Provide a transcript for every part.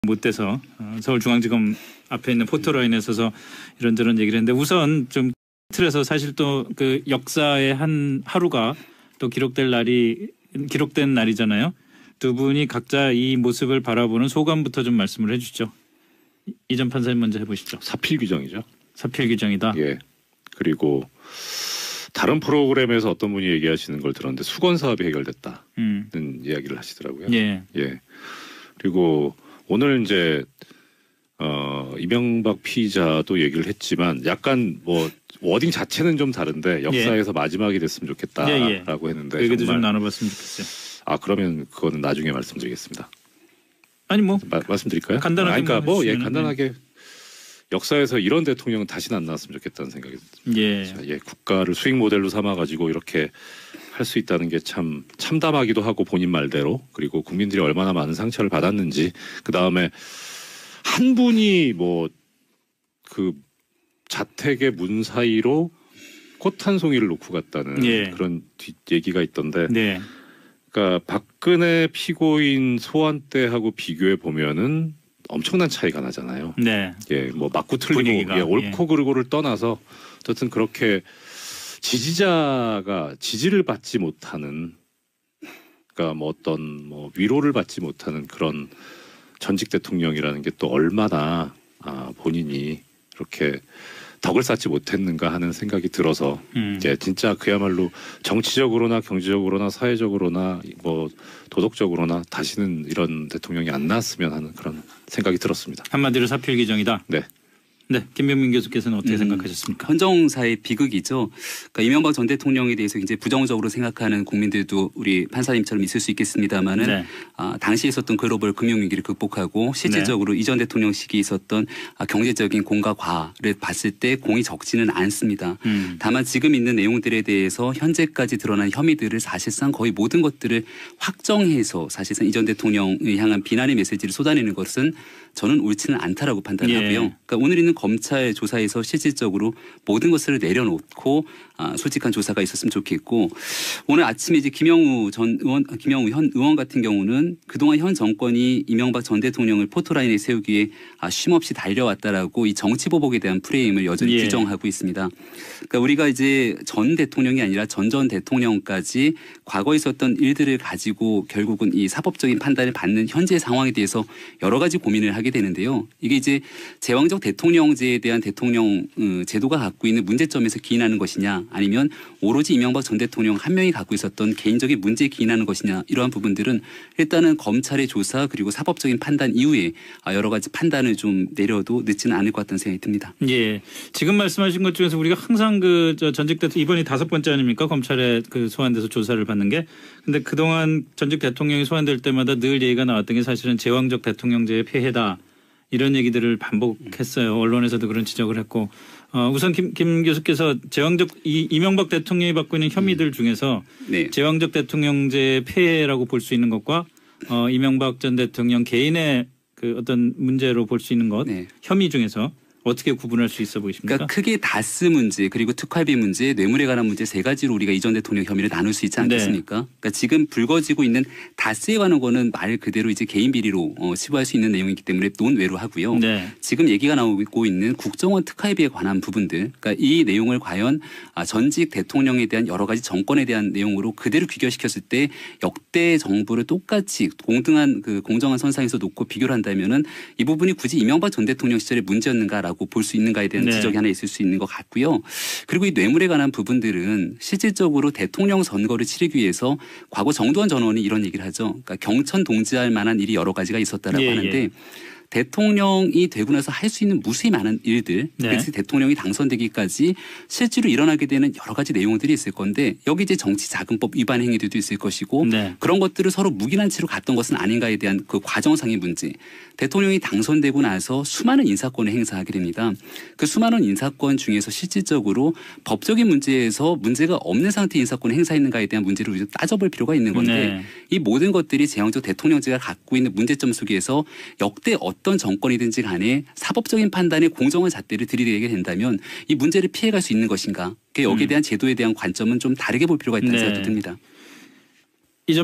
못 돼서 서울중앙지검 앞에 있는 포토라인에 서서 이런저런 얘기를 했는데 우선 좀 틀에서 사실 또 그 역사의 한 하루가 또 기록된 날이잖아요. 두 분이 각자 이 모습을 바라보는 소감부터 좀 말씀을 해주죠. 이전 판사님 먼저 해보시죠. 사필 규정이죠. 사필 규정이다. 예. 그리고 다른 프로그램에서 어떤 분이 얘기하시는 걸 들었는데 수건 사업이 해결됐다는 이야기를 하시더라고요. 예. 예. 그리고 오늘 이제 이명박 피의자도 얘기를 했지만 약간 뭐 워딩 자체는 좀 다른데 역사에서 마지막이 됐으면 좋겠다라고 했는데 그 얘기도 좀 나눠봤으면 좋겠어요. 아 그러면 그거는 나중에 말씀드리겠습니다. 아니 뭐 말씀드릴까요? 간단하게 그러니까 뭐 예 간단하게 역사에서 이런 대통령은 다시는 안 나왔으면 좋겠다는 생각이 듭니다. 예. 자, 예 국가를 수익 모델로 삼아가지고 이렇게 할 수 있다는 게 참 참담하기도 하고 본인 말대로 그리고 국민들이 얼마나 많은 상처를 받았는지 그 다음에 한 분이 뭐 그 자택의 문 사이로 꽃 한 송이를 놓고 갔다는 그런 얘기가 있던데. 네. 그러니까 박근혜 피고인 소환 때하고 비교해 보면은 엄청난 차이가 나잖아요. 네. 예, 뭐 맞고 틀리고 예, 옳고 그르고를 떠나서 어쨌든 그렇게 지지자가 지지를 받지 못하는, 그러니까 뭐 어떤 뭐 위로를 받지 못하는 그런 전직 대통령이라는 게 또 얼마나 본인이 이렇게 덕을 쌓지 못했는가 하는 생각이 들어서 이제 진짜 그야말로 정치적으로나 경제적으로나 사회적으로나 뭐 도덕적으로나 다시는 이런 대통령이 안 나왔으면 하는 그런 생각이 들었습니다. 한마디로 사필 규정이다. 네. 네, 김병민 교수께서는 어떻게 생각하셨습니까? 헌정사의 비극이죠. 그러니까 이명박 전 대통령에 대해서 이제 부정적으로 생각하는 국민들도 우리 판사님처럼 있을 수 있겠습니다만은 네. 당시에 있었던 글로벌 금융위기를 극복하고 실질적으로 이전 대통령 시기에 있었던 경제적인 공과 과를 봤을 때 공이 적지는 않습니다. 다만 지금 있는 내용들에 대해서 현재까지 드러난 혐의들을 사실상 거의 모든 것들을 확정해서 사실상 이전 대통령을 향한 비난의 메시지를 쏟아내는 것은 저는 옳지는 않다라고 판단하고요. 그러니까 오늘 있는 검찰 조사에서 실질적으로 모든 것을 내려놓고 솔직한 조사가 있었으면 좋겠고, 오늘 아침에 이제 김영우 현 의원 같은 경우는 그동안 현 정권이 이명박 전 대통령을 포토라인에 세우기에 쉼없이 달려왔다라고 이 정치보복에 대한 프레임을 여전히 규정하고 있습니다. 그러니까 우리가 이제 전 대통령이 아니라 전 대통령까지 과거에 있었던 일들을 가지고 결국은 이 사법적인 판단을 받는 현재 상황에 대해서 여러 가지 고민을 하게 되는데요. 이게 이제 제왕적 대통령제에 대한 대통령 제도가 갖고 있는 문제점에서 기인하는 것이냐, 아니면 오로지 이명박 전 대통령 한 명이 갖고 있었던 개인적인 문제에 기인하는 것이냐, 이러한 부분들은 일단은 검찰의 조사 그리고 사법적인 판단 이후에 여러 가지 판단을 좀 내려도 늦지는 않을 것 같다는 생각이 듭니다. 예, 지금 말씀하신 것 중에서 우리가 항상 그 전직 대통령 이번이 5번째 아닙니까? 검찰에 그 소환돼서 조사를 받는 게. 근데 그동안 전직 대통령이 소환될 때마다 늘 얘기가 나왔던 게 사실은 제왕적 대통령제의 폐해다. 이런 얘기들을 반복했어요. 언론에서도 그런 지적을 했고, 우선 김 교수께서 이명박 대통령이 받고 있는 혐의들 중에서 제왕적 대통령제의 폐해라고 볼 수 있는 것과 이명박 전 대통령 개인의 그 어떤 문제로 볼 수 있는 것, 혐의 중에서 어떻게 구분할 수 있어 보이십니까? 그러니까 크게 다스 문제 그리고 특활비 문제, 뇌물에 관한 문제 세 가지로 우리가 이전 대통령 혐의를 나눌 수 있지 않겠습니까? 그러니까 지금 불거지고 있는 다스에 관한 거는 말 그대로 이제 개인 비리로 치부할 수 있는 내용이기 때문에 논외로 하고요. 지금 얘기가 나오고 있는 국정원 특활비에 관한 부분들, 그러니까 이 내용을 과연 전직 대통령에 대한 여러 가지 정권에 대한 내용으로 그대로 귀결시켰을 때 역대 정부를 똑같이 동등한 그 공정한 선상에서 놓고 비교를 한다면은 이 부분이 굳이 이명박 전 대통령 시절의 문제였는가 볼 수 있는가에 대한 지적이 하나 있을 수 있는 것 같고요. 그리고 이 뇌물에 관한 부분들은 실질적으로 대통령 선거를 치르기 위해서 과거 정두환 전 의원이 이런 얘기를 하죠. 그러니까 경천 동지할 만한 일이 여러 가지가 있었다라고 하는데 대통령이 되고 나서 할 수 있는 무수히 많은 일들, 그래서 대통령이 당선되기까지 실제로 일어나게 되는 여러 가지 내용들이 있을 건데, 여기 이제 정치자금법 위반 행위들도 있을 것이고 그런 것들을 서로 묵인한 채로 갔던 것은 아닌가에 대한 그 과정상의 문제. 대통령이 당선되고 나서 수많은 인사권을 행사하게 됩니다. 그 수많은 인사권 중에서 실질적으로 법적인 문제에서 문제가 없는 상태의 인사권을 행사했는가에 대한 문제를 우리가 따져볼 필요가 있는 건데 이 모든 것들이 제왕적 대통령제가 갖고 있는 문제점 속에서 역대 어떤 정권이든지 간에 사법적인 판단에 공정한 잣대를 들이대게 된다면 이 문제를 피해갈 수 있는 것인가. 여기에 대한 제도에 대한 관점은 좀 다르게 볼 필요가 있다는 생각이 듭니다. 이전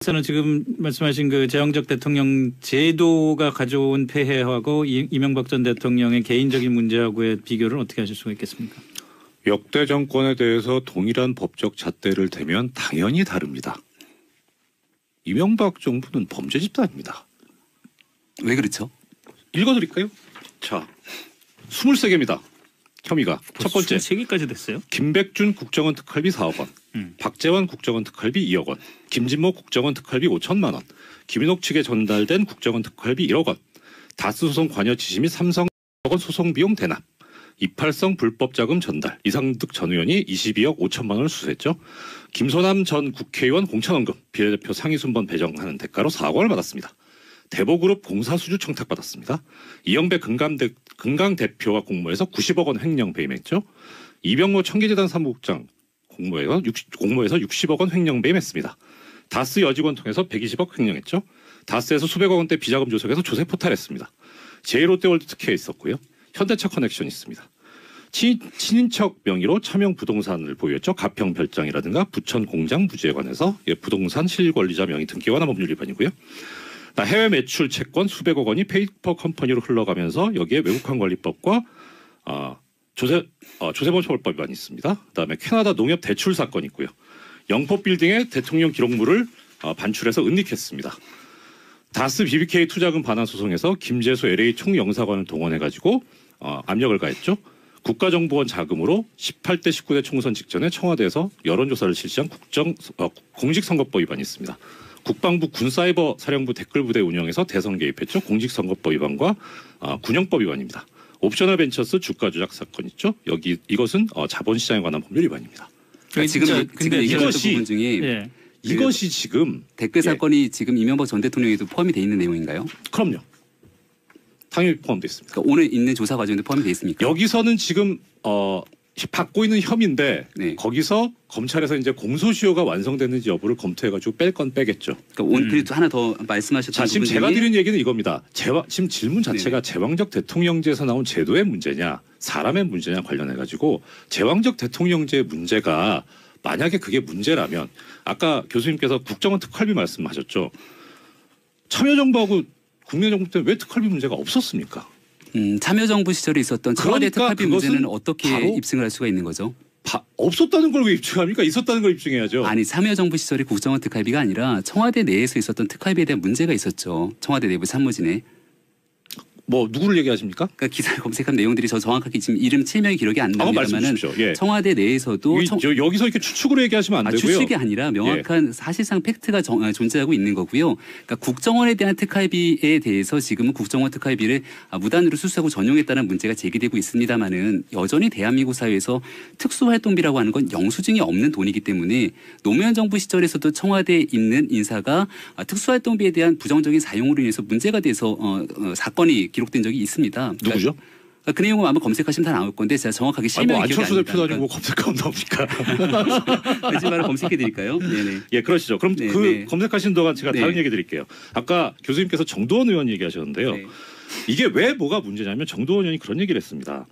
박사는 지금 말씀하신 그 제왕적 대통령 제도가 가져온 폐해하고 이명박 전 대통령의 개인적인 문제하고의 비교를 어떻게 하실 수가 있겠습니까? 역대 정권에 대해서 동일한 법적 잣대를 대면 당연히 다릅니다. 이명박 정부는 범죄 집단입니다. 왜 그렇죠? 읽어드릴까요? 자, 23개입니다. 혐의가. 첫 번째. 3개까지 됐어요? 김백준 국정원 특활비 4억 원. 박재환 국정원 특활비 2억 원. 김진모 국정원 특활비 5천만 원. 김인옥 측에 전달된 국정원 특활비 1억 원. 다스 소송 관여 지시 및 삼성 1억 원 소송 비용 대납. 이팔성 불법 자금 전달. 이상득 전 의원이 22억 5천만 원을 수수했죠. 김소남 전 국회의원 공천원금 비례대표 상위 순번 배정하는 대가로 4억 원을 받았습니다. 대보그룹 공사수주 청탁받았습니다. 이영배 금강 대표와 공모해서 90억 원 횡령 배임했죠. 이병모 청계재단 사무국장 공모해서 60억 원 횡령 배임했습니다. 다스 여직원 통해서 120억 횡령했죠. 다스에서 수백억 원대 비자금 조성해서 조세 포탈했습니다. 제이롯데월드 특혜에 있었고요. 현대차 커넥션 있습니다. 친인척 명의로 차명 부동산을 보유했죠. 가평 별장이라든가 부천 공장 부지에 관해서 부동산 실권리자 명의 등기에 관한 법률 위반이고요. 해외 매출 채권 수백억 원이 페이퍼 컴퍼니로 흘러가면서 여기에 외국환 관리법과 조세범 처벌법 위반이 있습니다. 그다음에 캐나다 농협 대출 사건이 있고요. 영포 빌딩에 대통령 기록물을 반출해서 은닉했습니다. 다스 BBK 투자금 반환 소송에서 김재수 LA 총영사관을 동원해가지고 압력을 가했죠. 국가정보원 자금으로 18대 19대 총선 직전에 청와대에서 여론조사를 실시한 공직선거법 위반이 있습니다. 국방부 군사이버 사령부 댓글부대 운영에서 대선 개입했죠. 공직선거법 위반과 군영법 위반입니다. 옵셔널 벤처스 주가 조작 사건 있죠. 이것은 자본시장에 관한 법률 위반입니다. 지금 이것이 부분 중에 이것이 지금 댓글 사건이 지금 이명박 전 대통령에도 포함이 돼 있는 내용인가요? 그럼요. 당연히 포함되어 있습니다. 그러니까 오늘 있는 조사 과정에도 포함이 돼 있습니까? 여기서는 지금 받고 있는 혐의인데 거기서 검찰에서 이제 공소시효가 완성됐는지 여부를 검토해가지고 뺄 건 빼겠죠. 그러니까 오늘 그리고 하나 더 말씀하셨던 자, 지금 제가 드린 얘기는 이겁니다. 지금 질문 자체가 제왕적 대통령제에서 나온 제도의 문제냐 사람의 문제냐 관련해가지고 제왕적 대통령제 문제가 만약에 그게 문제라면 아까 교수님께서 국정원 특활비 말씀하셨죠. 참여정부하고 국민정부 때는 왜 특활비 문제가 없었습니까? 참여정부 시절에 있었던 청와대 특활비 문제는 어떻게 입증을 할 수가 있는 거죠? 없었다는 걸 왜 입증합니까? 있었다는 걸 입증해야죠. 아니 참여정부 시절에 국정원 특활비가 아니라 청와대 내에서 있었던 특활비에 대한 문제가 있었죠. 청와대 내부 참모진에. 뭐 누구를 얘기하십니까? 그러니까 기사를 검색한 내용들이 저 정확하게 지금 이름 7명이 기록이 안 납니다만은 예. 청와대 내에서도 여기서 이렇게 추측으로 얘기하시면 안 되고요. 추측이 아니라 명확한 사실상 팩트가 존재하고 있는 거고요. 그러니까 국정원에 대한 특활비에 대해서 지금은 국정원 특활비를 무단으로 수수하고 전용했다는 문제가 제기되고 있습니다만은 여전히 대한민국 사회에서 특수활동비라고 하는 건 영수증이 없는 돈이기 때문에 노무현 정부 시절에서도 청와대에 있는 인사가 특수활동비에 대한 부정적인 사용으로 인해서 문제가 돼서 사건이 기록된 적이 있습니다. 누구죠? 그러니까 그 내용을 아마 검색하시면 다 나올 건데 제가 정확하게 실명이 기억이 안 납니다. 안철수 대표도 아니고 검색하면 나옵니까? 거짓말을 검색해 드릴까요? 네네. 예, 그러시죠. 그럼 검색하시는 동안 제가 다른 얘기 드릴게요. 아까 교수님께서 정도원 의원 얘기하셨는데요. 이게 왜 뭐가 문제냐면 정도원 의원이 그런 얘기를 했습니다.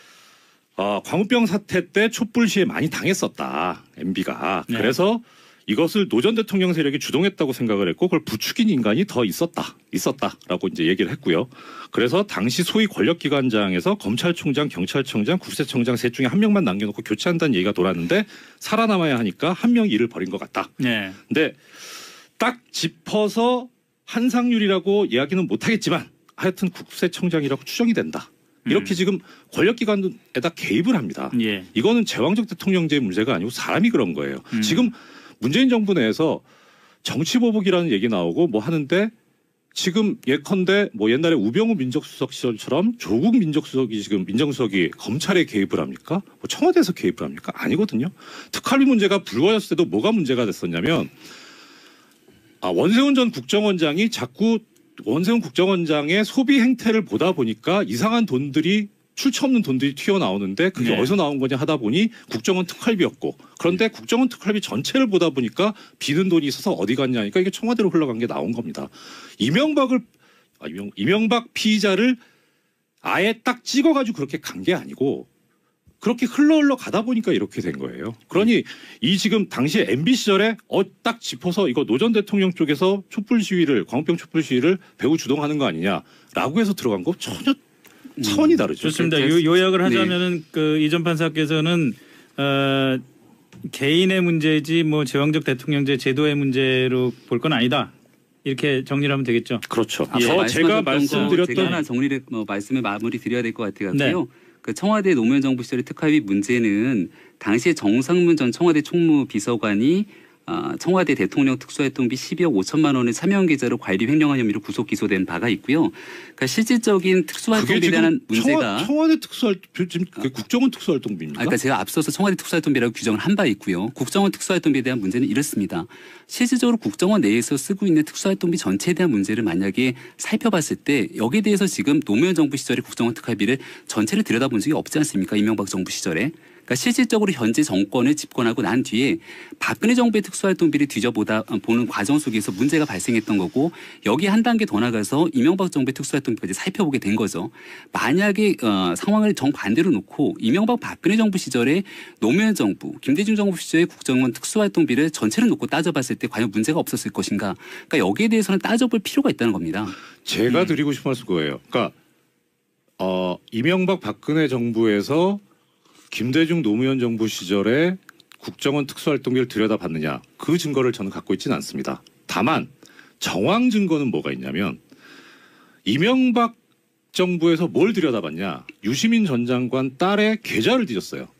광우병 사태 때 촛불 시에 많이 당했었다. MB가. 그래서 이것을 노 전 대통령 세력이 주동했다고 생각을 했고 그걸 부추긴 인간이 더 있었다라고 이제 얘기를 했고요. 그래서 당시 소위 권력기관장에서 검찰총장, 경찰청장, 국세청장 셋 중에 한 명만 남겨놓고 교체한다는 얘기가 돌았는데 살아남아야 하니까 한 명이 일을 벌인 것 같다. 네. 근데 딱 짚어서 한상률이라고 이야기는 못하겠지만 하여튼 국세청장이라고 추정이 된다. 이렇게 지금 권력기관에다 개입을 합니다. 예. 이거는 제왕적 대통령제의 문제가 아니고 사람이 그런 거예요. 지금 문재인 정부 내에서 정치보복이라는 얘기 나오고 뭐 하는데 지금 예컨대 뭐 옛날에 우병우 민정수석 시절처럼 조국 민정수석이 지금 민정수석이 검찰에 개입을 합니까? 뭐 청와대에서 개입을 합니까? 아니거든요. 특활비 문제가 불거졌을 때도 뭐가 문제가 됐었냐면 원세훈 전 국정원장이 자꾸 원세훈 국정원장의 소비 행태를 보다 보니까 이상한 돈들이 출처 없는 돈들이 튀어나오는데 그게 어디서 나온 거냐 하다 보니 국정원 특활비였고 그런데 국정원 특활비 전체를 보다 보니까 비는 돈이 있어서 어디 갔냐 하니까 이게 청와대로 흘러간 게 나온 겁니다. 이명박 피의자를 아예 딱 찍어가지고 그렇게 간 게 아니고 그렇게 흘러 가다 보니까 이렇게 된 거예요. 그러니 이 지금 당시에 MB 시절에 딱 짚어서 이거 노 전 대통령 쪽에서 촛불 시위를 광우병 촛불 시위를 배후 주동하는 거 아니냐라고 해서 들어간 거 전혀 차원이 다르죠. 좋습니다. 요약을 하자면은 그 이전 판사께서는 개인의 문제지 뭐 제왕적 대통령제 제도의 문제로 볼 건 아니다. 이렇게 정리를 하면 되겠죠. 그렇죠. 제가 말씀드렸던 제가 하나 정리를 말씀을 마무리 드려야 될 것 같아요. 네. 그 청와대 노무현 정부 시절의 특활비 문제는 당시에 정상문 전 청와대 총무비서관이 청와대 대통령 특수활동비 12억 5천만 원을 차명 계좌로 관리 횡령한 혐의로 구속 기소된 바가 있고요. 그러니까 실질적인 특수활동비에 대한 문제가 청와대 특수활동 지금 국정원 특수활동비입니까? 그러니까 제가 앞서서 청와대 특수활동비라고 규정을 한 바 있고요. 국정원 특수활동비에 대한 문제는 이렇습니다. 실질적으로 국정원 내에서 쓰고 있는 특수활동비 전체에 대한 문제를 만약에 살펴봤을 때 여기에 대해서 지금 노무현 정부 시절의 국정원 특활비를 전체를 들여다본 적이 없지 않습니까? 이명박 정부 시절에. 그러니까 실질적으로 현재 정권을 집권하고 난 뒤에 박근혜 정부의 특수활동비를 뒤져보는 과정 속에서 문제가 발생했던 거고 여기에 한 단계 더 나가서 이명박 정부의 특수활동비까지 살펴보게 된 거죠. 만약에 상황을 정반대로 놓고 이명박 박근혜 정부 시절에 노무현 정부, 김대중 정부 시절의 국정원 특수활동비를 전체를 놓고 따져봤을 때 과연 문제가 없었을 것인가. 그러니까 여기에 대해서는 따져볼 필요가 있다는 겁니다. 제가 드리고 싶은 말씀 그거예요. 그러니까 이명박 박근혜 정부에서 김대중 노무현 정부 시절에 국정원 특수활동비를 들여다봤느냐 그 증거를 저는 갖고 있지는 않습니다. 다만 정황 증거는 뭐가 있냐면 이명박 정부에서 뭘 들여다봤냐 유시민 전 장관 딸의 계좌를 뒤졌어요.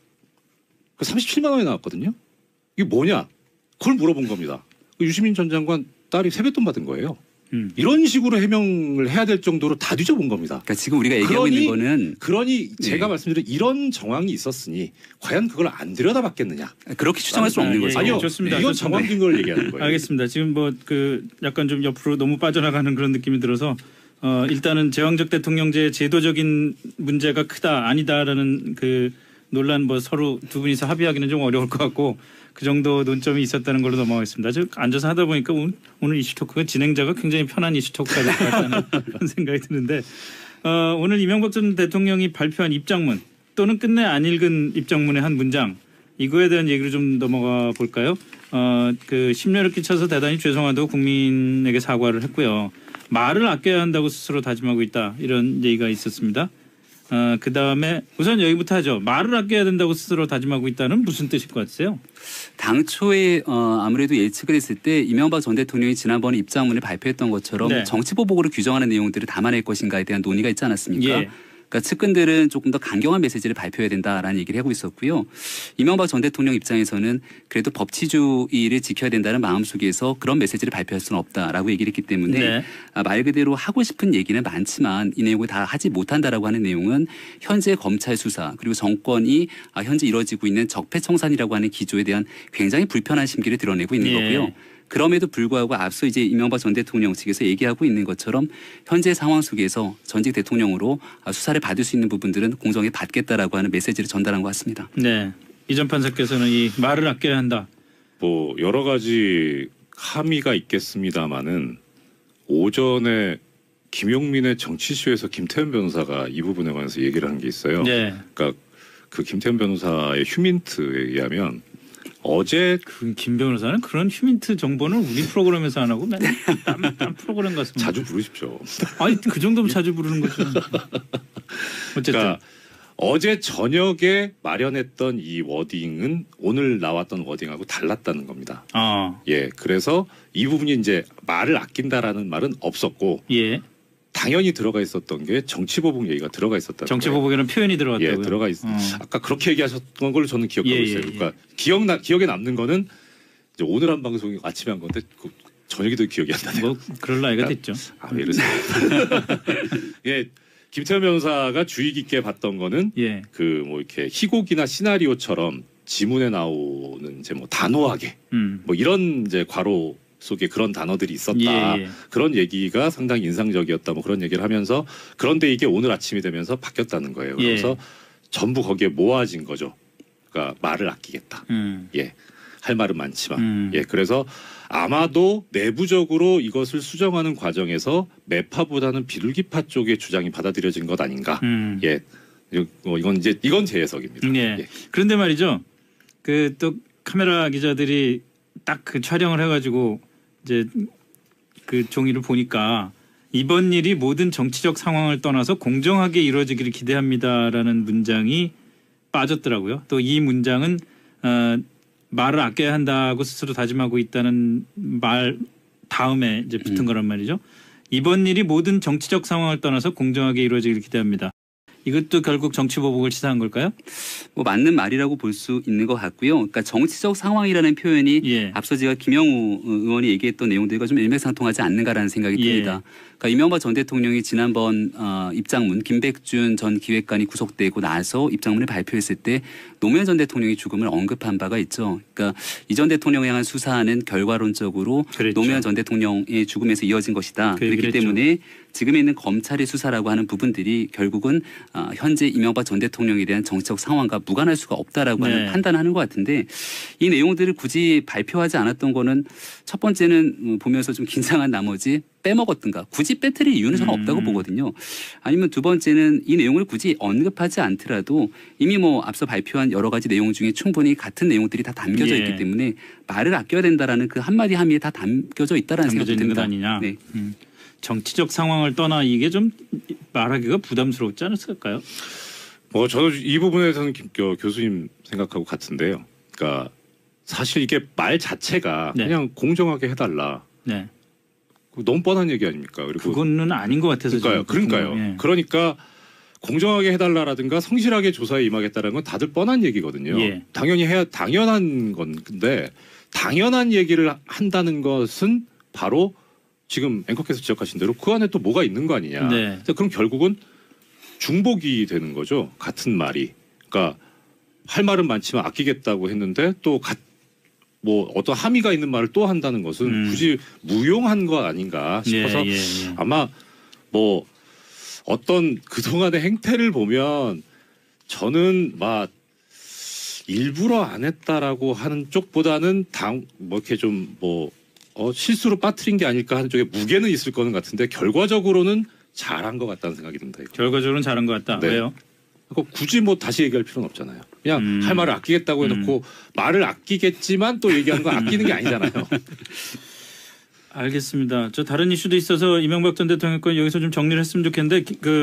37만 원이 나왔거든요. 이게 뭐냐 그걸 물어본 겁니다. 유시민 전 장관 딸이 세뱃돈 받은 거예요. 이런 식으로 해명을 해야 될 정도로 다 뒤져본 겁니다. 그러니까 지금 우리가 얘기하고 있는 거는 제가 말씀드린 이런 정황이 있었으니 과연 그걸 안 들여다봤겠느냐? 그렇게 추정할 수 없는 거죠. 아니요, 좋습니다. 이건 정황 근거를 얘기하는 거예요. 알겠습니다. 지금 뭐 그 약간 좀 옆으로 너무 빠져나가는 그런 느낌이 들어서 일단은 제왕적 대통령제 제도적인 문제가 크다 아니다라는 그 논란 뭐 서로 두 분이서 합의하기는 좀 어려울 것 같고. 그 정도 논점이 있었다는 걸로 넘어가겠습니다. 저 앉아서 하다 보니까 오늘 이슈 토크가 진행자가 굉장히 편한 이슈 토크가 될 것 같다는 그런 생각이 드는데 오늘 이명박 전 대통령이 발표한 입장문 또는 끝내 안 읽은 입장문의 한 문장 이거에 대한 얘기로 좀 넘어가 볼까요? 그 심려를 끼쳐서 대단히 죄송하다고 국민에게 사과를 했고요. 말을 아껴야 한다고 스스로 다짐하고 있다 이런 얘기가 있었습니다. 그 다음에 우선 여기부터 하죠. 말을 아껴야 된다고 스스로 다짐하고 있다는 무슨 뜻일 것 같으세요? 당초에 아무래도 예측을 했을 때 이명박 전 대통령이 지난번에 입장문을 발표했던 것처럼 네. 정치보복으로 규정하는 내용들을 담아낼 것인가에 대한 논의가 있지 않았습니까? 예. 그러니까 측근들은 조금 더 강경한 메시지를 발표해야 된다라는 얘기를 하고 있었고요. 이명박 전 대통령 입장에서는 그래도 법치주의를 지켜야 된다는 마음속에서 그런 메시지를 발표할 수는 없다라고 얘기를 했기 때문에 네. 말 그대로 하고 싶은 얘기는 많지만 이 내용을 다 하지 못한다라고 하는 내용은 현재 검찰 수사 그리고 정권이 현재 이루어지고 있는 적폐청산이라고 하는 기조에 대한 굉장히 불편한 심기를 드러내고 있는 예. 거고요. 그럼에도 불구하고 앞서 이제 이명박 전 대통령 측에서 얘기하고 있는 것처럼 현재 상황 속에서 전직 대통령으로 수사를 받을 수 있는 부분들은 공정히 받겠다라고 하는 메시지를 전달한 것 같습니다. 네. 이전 판사께서는 이 말을 아껴야 한다. 뭐 여러 가지 함의가 있겠습니다마는 오전에 김용민의 정치쇼에서 김태현 변호사가 이 부분에 관해서 얘기를 한 게 있어요. 네. 그러니까 그 김태현 변호사의 휴민트에 의하면 어제 그 김 변호사는 그런 휴민트 정보는 우리 프로그램에서 안 하고 맨날 딴 프로그램 가서 자주 부르십시오. 아니 그 정도면 자주 부르는 거죠. 어쨌든 그러니까 어제 저녁에 마련했던 이 워딩은 오늘 나왔던 워딩하고 달랐다는 겁니다. 예, 그래서 이 부분이 이제 말을 아낀다라는 말은 없었고, 예. 당연히 들어가 있었던 게 정치보복 얘기가 들어가 있었다는 정치보복에는 표현이 들어갔다고요. 예, 들어가 있. 아까 그렇게 얘기하셨던 걸로 저는 기억하고 예, 있어요. 예, 예. 그러니까 기억에 남는 거는 이제 오늘 한 방송이 아침에 한 건데 그 저녁에도 기억이 안 나네요. 뭐 그럴 나이가 됐죠. 왜 이러세요? 예, 김태현 변호사가 주의 깊게 봤던 거는 예. 그 뭐 이렇게 희곡이나 시나리오처럼 지문에 나오는 이제 뭐 단호하게 뭐 이런 이제 괄호 속에 그런 단어들이 있었다. 예, 예. 그런 얘기가 상당히 인상적이었다. 뭐 그런 얘기를 하면서 그런데 이게 오늘 아침이 되면서 바뀌었다는 거예요. 그래서 전부 거기에 모아진 거죠. 그러니까 말을 아끼겠다. 예, 할 말은 많지만 예, 그래서 아마도 내부적으로 이것을 수정하는 과정에서 매파보다는 비둘기파 쪽의 주장이 받아들여진 것 아닌가. 예, 이건 제 해석입니다. 예. 예. 그런데 말이죠. 그 또 카메라 기자들이 딱 그 촬영을 해가지고 이제 그 종이를 보니까 이번 일이 모든 정치적 상황을 떠나서 공정하게 이루어지기를 기대합니다라는 문장이 빠졌더라고요. 또 이 문장은 말을 아껴야 한다고 스스로 다짐하고 있다는 말 다음에 이제 붙은 거란 말이죠. 이번 일이 모든 정치적 상황을 떠나서 공정하게 이루어지기를 기대합니다. 이것도 결국 정치보복을 시사한 걸까요? 뭐 맞는 말이라고 볼 수 있는 것 같고요. 그러니까 정치적 상황이라는 표현이 예. 앞서 제가 김영우 의원이 얘기했던 내용들과 좀 일맥상통하지 않는가라는 생각이 듭니다. 그러니까 이명박 전 대통령이 지난번 입장문 김백준 전 기획관이 구속되고 나서 입장문을 발표했을 때 노무현 전 대통령의 죽음을 언급한 바가 있죠. 그러니까 이 전 대통령에 향한 수사는 결과론적으로 그랬죠. 노무현 전 대통령의 죽음에서 이어진 것이다. 그렇기 그랬죠. 때문에 지금에 있는 검찰의 수사라고 하는 부분들이 결국은 현재 이명박 전 대통령에 대한 정치적 상황과 무관할 수가 없다라고 네. 하는 판단을 하는 것 같은데 이 내용들을 굳이 발표하지 않았던 거는 첫 번째는 보면서 좀 긴장한 나머지 빼먹었든가 굳이 빼뜨릴 이유는 저는 없다고 보거든요. 아니면 두 번째는 이 내용을 굳이 언급하지 않더라도 이미 뭐 앞서 발표한 여러 가지 내용 중에 충분히 같은 내용들이 다 담겨져 예. 있기 때문에 말을 아껴야 된다라는 그 한마디 한마디에 다 담겨져 있다라는 담겨져 생각이 있는 것 듭니다. 아니냐. 네. 정치적 상황을 떠나 이게 좀 말하기가 부담스럽지 않았을까요? 저는 이 부분에서는 교수님 생각하고 같은데요. 그러니까 사실 이게 말 자체가 네. 그냥 공정하게 해달라. 네. 너무 뻔한 얘기 아닙니까? 그리고 그거는 아닌 것 같아서 그러니까요. 예. 그러니까 공정하게 해달라라든가 성실하게 조사에 임하겠다라는 건 다들 뻔한 얘기거든요. 예. 당연히 해야 당연한 건데 당연한 얘기를 한다는 것은 바로 지금 앵커께서 지적하신 대로 그 안에 또 뭐가 있는 거 아니냐. 네. 그럼 결국은 중복이 되는 거죠. 같은 말이. 그러니까 할 말은 많지만 아끼겠다고 했는데 또 뭐 어떤 함의가 있는 말을 또 한다는 것은 굳이 무용한 거 아닌가 싶어서 예. 아마 뭐 어떤 그동안의 행태를 보면 저는 막 일부러 안 했다라고 하는 쪽보다는 이렇게 좀 실수로 빠뜨린 게 아닐까 하는 쪽에 무게는 있을 거는 같은데 결과적으로는 잘한 것 같다는 생각이 듭니다. 이거. 결과적으로는 잘한 것 같다. 네. 왜요? 굳이 다시 얘기할 필요는 없잖아요. 그냥 할 말을 아끼겠다고 해놓고 말을 아끼겠지만 또 얘기하는 건 아끼는 게 아니잖아요. 알겠습니다. 저 다른 이슈도 있어서 이명박 전 대통령 건 여기서 좀 정리를 했으면 좋겠는데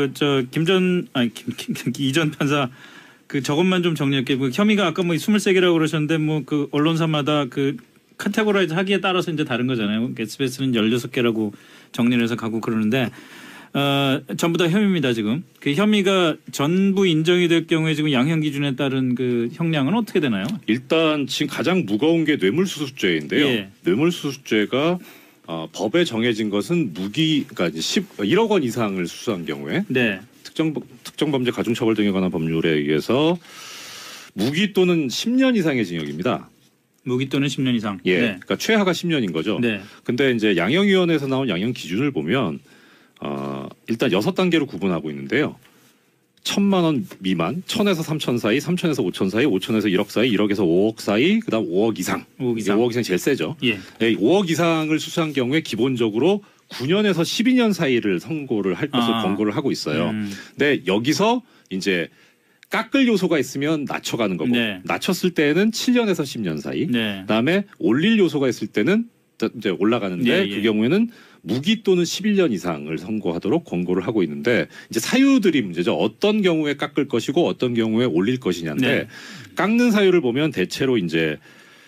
이전 판사 그 저것만 좀 정리할게요. 그 혐의가 아까 23개라고 그러셨는데 그 언론사마다 그 카테고라이즈 하기에 따라서 이제 다른 거잖아요. SBS는 16개라고 정리를 해서 가고 그러는데 전부 다 혐의입니다. 지금 그 혐의가 전부 인정이 될 경우에 지금 양형 기준에 따른 그 형량은 어떻게 되나요? 일단 지금 가장 무거운 게 뇌물수수죄인데요. 예. 뇌물수수죄가 법에 정해진 것은 그러니까 1억 원 이상을 수수한 경우에 네. 특정범죄 가중처벌 등에 관한 법률에 의해서 무기 또는 10년 이상의 징역입니다. 무기 또는 10년 이상. 예, 네. 그러니까 최하가 10년인 거죠. 네. 근데 이제 양형위원회에서 나온 양형 기준을 보면 일단 6단계로 구분하고 있는데요. 1,000만 원 미만, 1,000에서 3,000 사이, 3,000에서 5,000 사이, 5,000에서 1억 사이, 1억에서 5억 사이, 그다음 5억 이상. 5억 이상. 5억 이상이 제일 세죠. 예. 5억 이상을 수수한 경우에 기본적으로 9년에서 12년 사이를 선고를 할 것을 권고를 하고 있어요. 근데 여기서 이제 깎을 요소가 있으면 낮춰가는 거고 네. 낮췄을 때는 7년에서 10년 사이. 네. 그다음에 올릴 요소가 있을 때는 이제 올라가는데 예. 그 경우에는 무기 또는 11년 이상을 선고하도록 권고를 하고 있는데 이제 사유들이 문제죠. 어떤 경우에 깎을 것이고 어떤 경우에 올릴 것이냐인데 네. 깎는 사유를 보면 대체로 이제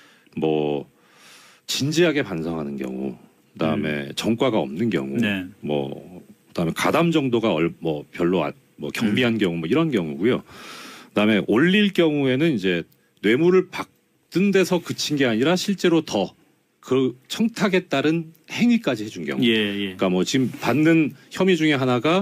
진지하게 반성하는 경우, 그다음에 전과가 없는 경우, 네. 그다음에 가담 정도가 별로 경미한 경우 이런 경우고요. 그다음에 올릴 경우에는 이제 뇌물을 받은 데서 그친 게 아니라 실제로 그 청탁에 따른 행위까지 해준 경우. 예. 그러니까 지금 받는 혐의 중에 하나가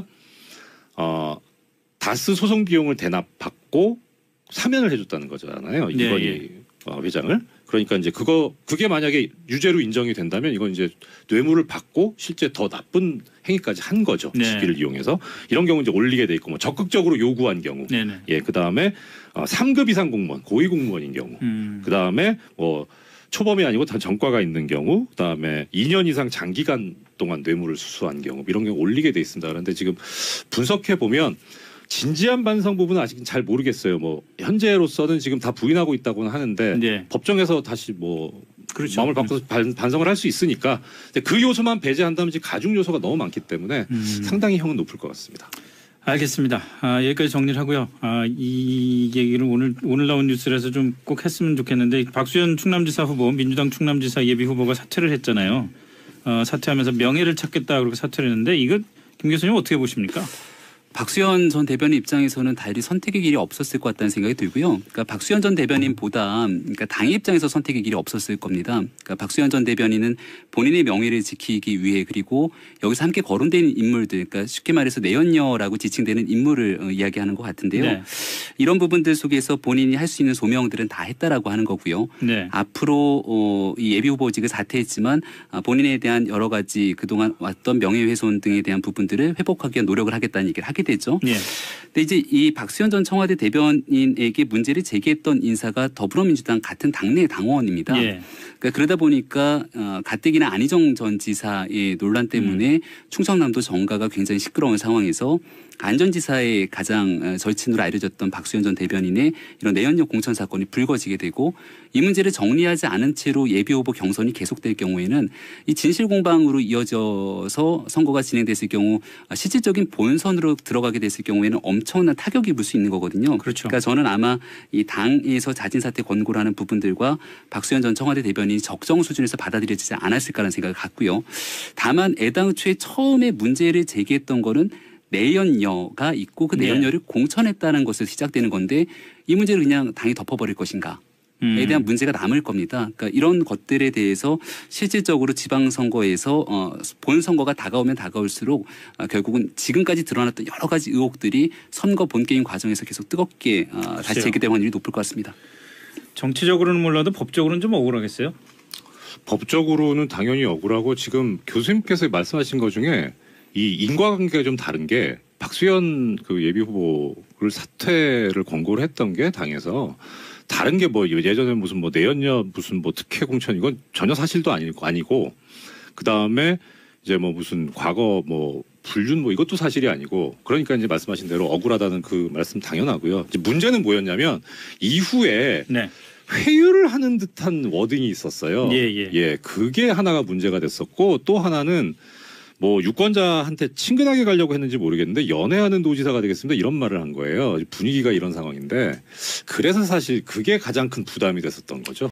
다스 소송 비용을 대납받고 사면을 해줬다는 거잖아요. 이건희 회장을. 그러니까 이제 그게 만약에 유죄로 인정이 된다면 이건 이제 뇌물을 받고 실제 더 나쁜 행위까지 한 거죠. 네. 시기를 이용해서 이런 경우 이제 올리게 돼 있고 적극적으로 요구한 경우. 네네. 예, 그 다음에 3급 이상 공무원, 고위 공무원인 경우. 그 다음에 초범이 아니고 다 전과가 있는 경우, 그다음에 2년 이상 장기간 동안 뇌물을 수수한 경우 이런 경우 올리게 돼 있습니다. 그런데 지금 분석해 보면 진지한 반성 부분은 아직 잘 모르겠어요. 뭐 현재로서는 지금 다 부인하고 있다고는 하는데 네. 법정에서 다시 뭐 그렇죠. 마음을 바꿔서 반성을 할 수 있으니까 그 요소만 배제한다면 지금 가중 요소가 너무 많기 때문에 상당히 형은 높을 것 같습니다. 알겠습니다. 여기까지 정리를 하고요. 이 얘기를 오늘 나온 뉴스라서 좀 꼭 했으면 좋겠는데 박수현 충남지사 후보, 민주당 충남지사 예비 후보가 사퇴를 했잖아요. 사퇴하면서 명예를 찾겠다 그렇게 사퇴를 했는데 이거 김 교수님 어떻게 보십니까? 박수현 전 대변인 입장에서는 달리 선택의 길이 없었을 것 같다는 생각이 들고요. 그러니까 박수현 전 대변인보다 그러니까 당의 입장에서 선택의 길이 없었을 겁니다. 그러니까 박수현 전 대변인은 본인의 명예를 지키기 위해 그리고 여기서 함께 거론된 인물들, 그러니까 쉽게 말해서 내연녀라고 지칭되는 인물을 이야기하는 것 같은데요. 네. 이런 부분들 속에서 본인이 할 수 있는 소명들은 다 했다라고 하는 거고요. 네. 앞으로 이 예비 후보직을 사퇴했지만 본인에 대한 여러 가지 그동안 왔던 명예훼손 등에 대한 부분들을 회복하기 위한 노력을 하겠다는 얘기를 하게 되죠. 예. 근데 이제 이 박수현 전 청와대 대변인에게 문제를 제기했던 인사가 더불어민주당 같은 당내 당원입니다. 예. 그러니까 그러다 보니까 가뜩이나 안희정 전 지사의 논란 때문에 충청남도 정가가 굉장히 시끄러운 상황에서 안전지사의 가장 절친으로 알려졌던 박수현 전 대변인의 이런 내연녀 공천 사건이 불거지게 되고 이 문제를 정리하지 않은 채로 예비후보 경선이 계속될 경우에는 이 진실 공방으로 이어져서 선거가 진행됐을 경우 실질적인 본선으로 들어가게 됐을 경우에는 엄청난 타격이 입을 수 있는 거거든요. 그렇죠. 그러니까 저는 아마 이 당에서 자진 사퇴 권고를 하는 부분들과 박수현 전 청와대 대변인이 적정 수준에서 받아들여지지 않았을까라는 생각을 갖고요. 다만 애당초에 처음에 문제를 제기했던 거는 내연녀가 있고 그 내연녀를 공천했다는 것에서 시작되는 건데 이 문제를 그냥 당이 덮어버릴 것인가. 에 대한 문제가 남을 겁니다. 그러니까 이런 것들에 대해서 실질적으로 지방선거에서 본선거가 다가오면 다가올수록 결국은 지금까지 드러났던 여러 가지 의혹들이 선거 본게임 과정에서 계속 뜨겁게 다시 제기될 확률이 높을 것 같습니다. 정치적으로는 몰라도 법적으로는 좀 억울하겠어요? 법적으로는 당연히 억울하고 지금 교수님께서 말씀하신 것 중에 이 인과관계가 좀 다른 게 박수현 그 예비 후보를 사퇴를 권고를 했던 게 당에서 다른 게 뭐 예전에 무슨 뭐 내연녀 무슨 뭐 특혜 공천 이건 전혀 사실도 아니고 그 다음에 이제 뭐 무슨 과거 뭐 불륜 뭐 이것도 사실이 아니고 그러니까 이제 말씀하신 대로 억울하다는 그 말씀 당연하고요. 이제 문제는 뭐였냐면 이후에 네. 회유를 하는 듯한 워딩이 있었어요. 예. 그게 하나가 문제가 됐었고 또 하나는 뭐 유권자한테 친근하게 가려고 했는지 모르겠는데 연애하는 도지사가 되겠습니다 이런 말을 한 거예요. 분위기가 이런 상황인데 그래서 사실 그게 가장 큰 부담이 됐었던 거죠.